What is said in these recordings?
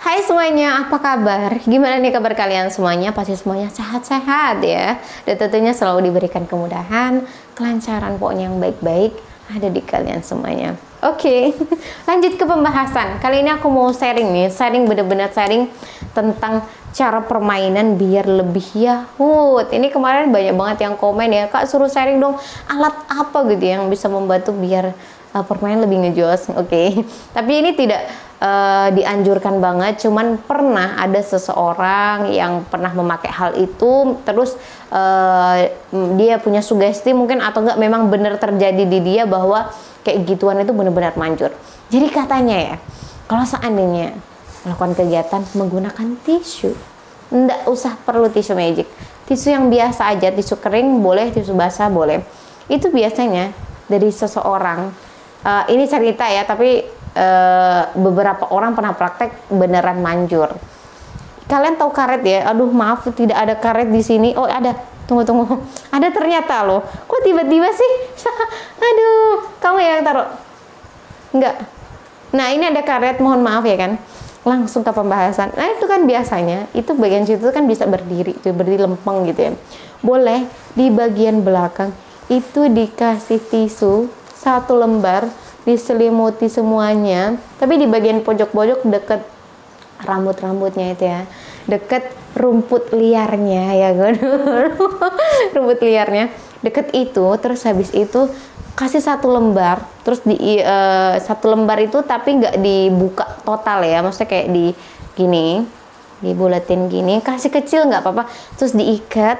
Hai semuanya, apa kabar? Gimana nih kabar kalian semuanya? Pasti semuanya sehat-sehat ya. Dan tentunya selalu diberikan kemudahan, kelancaran, pokoknya yang baik-baik ada di kalian semuanya. Oke, lanjut ke pembahasan. Kali ini aku mau sharing nih, bener-bener sharing tentang cara permainan biar lebih yahut. Ini kemarin banyak banget yang komen ya, Kak suruh sharing dong alat apa gitu yang bisa membantu biar permainan lebih ngejos. Oke. Tapi ini tidak dianjurkan banget, cuman pernah ada seseorang yang pernah memakai hal itu, terus dia punya sugesti mungkin atau enggak memang benar terjadi di dia bahwa kayak gituan itu benar-benar manjur. Jadi katanya ya, kalau seandainya melakukan kegiatan menggunakan tisu, enggak usah perlu tisu magic, tisu yang biasa aja, tisu kering boleh, tisu basah boleh. Itu biasanya dari seseorang, ini cerita ya, tapi beberapa orang pernah praktek beneran manjur. Kalian tahu karet ya? Aduh maaf tidak ada karet di sini. Oh ada, tunggu. Ada ternyata loh. Kok tiba-tiba sih? Aduh, kamu yang taruh? Enggak. Nah ini ada karet, mohon maaf ya kan. Langsung ke pembahasan. Nah itu kan biasanya, itu bagian situ kan bisa berdiri lempeng gitu ya. Boleh di bagian belakang itu dikasih tisu 1 lembar, diselimuti semuanya, tapi di bagian pojok-pojok deket rambut-rambutnya itu ya, deket rumput liarnya ya kan. Rumput liarnya deket itu, terus habis itu kasih 1 lembar, terus di 1 lembar itu tapi nggak dibuka total ya, maksudnya kayak di gini, dibulatin gini, kasih kecil nggak apa-apa, terus diikat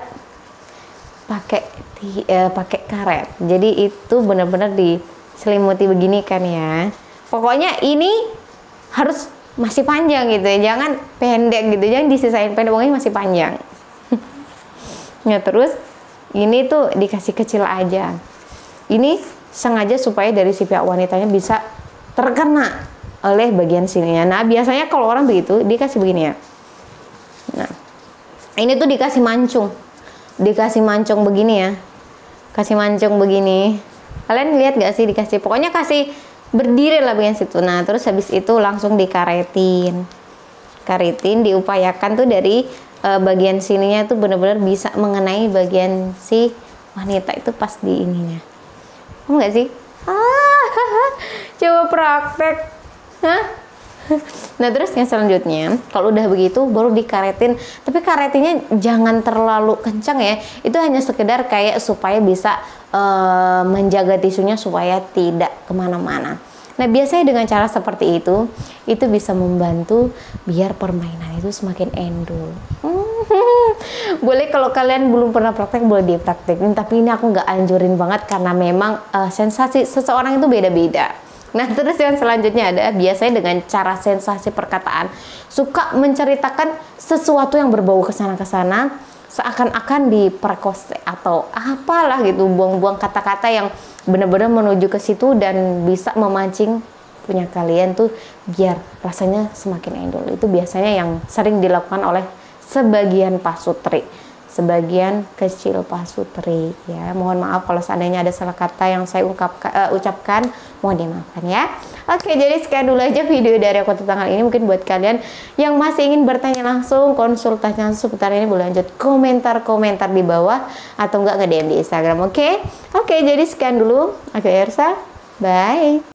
pakai karet. Jadi itu benar-benar diselimuti begini kan ya. Pokoknya ini harus masih panjang gitu ya, jangan pendek gitu, jangan disisain pendek, pokoknya masih panjang. Ya terus ini tuh dikasih kecil aja. Ini sengaja supaya dari si pihak wanitanya bisa terkena oleh bagian sininya. Nah biasanya kalau orang begitu dikasih begini ya. Nah ini tuh dikasih mancung begini ya, kasih mancung begini. Kalian lihat gak sih dikasih, pokoknya kasih berdiri lah bagian situ. Nah terus habis itu langsung dikaretin, diupayakan tuh dari bagian sininya itu benar-benar bisa mengenai bagian si wanita itu pas di ininya. Kamu gak sih? Coba praktek. Nah terus yang selanjutnya, kalau udah begitu baru dikaretin, tapi karetinnya jangan terlalu kencang ya, itu hanya sekedar kayak supaya bisa menjaga tisunya supaya tidak kemana-mana. Nah biasanya dengan cara seperti itu bisa membantu biar permainan itu semakin endul. Boleh kalau kalian belum pernah praktek boleh dipraktekin, tapi ini aku nggak anjurin banget karena memang sensasi seseorang itu beda-beda. Nah terus yang selanjutnya ada biasanya dengan cara sensasi perkataan, suka menceritakan sesuatu yang berbau kesana-kesana, seakan-akan diperkosa atau apalah gitu, buang-buang kata-kata yang benar-benar menuju ke situ dan bisa memancing punya kalian tuh biar rasanya semakin endul. Itu biasanya yang sering dilakukan oleh sebagian pasutri, sebagian kecil pasutri ya. Mohon maaf kalau seandainya ada salah kata yang saya ucapkan, mohon dimaafkan ya. Oke, jadi sekian dulu aja video dari aku tentang hal ini. Mungkin buat kalian yang masih ingin bertanya langsung, konsultasi langsung seputar ini, boleh lanjut komentar di bawah atau enggak nge-DM di Instagram. Oke, jadi sekian dulu. Aku Ersa, bye.